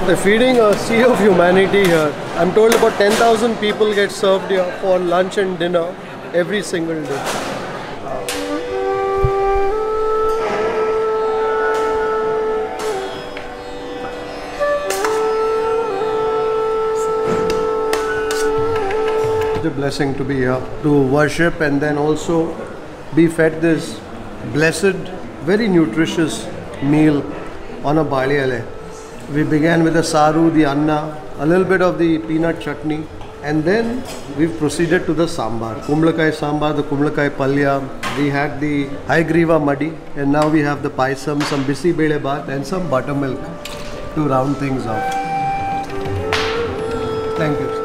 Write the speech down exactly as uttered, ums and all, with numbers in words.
They're feeding a sea of humanity here. I'm told about ten thousand people get served here for lunch and dinner every single day. It's a blessing to be here, to worship and then also be fed this blessed, very nutritious meal on a bali ele. We began with the saru, the anna, a little bit of the peanut chutney, and then we've proceeded to the sambar. Kumlakai sambar, the kumlakai palya. We had the haigriva muddy, and now we have the paisam, some bisi bele baat, and some buttermilk to round things out. Thank you.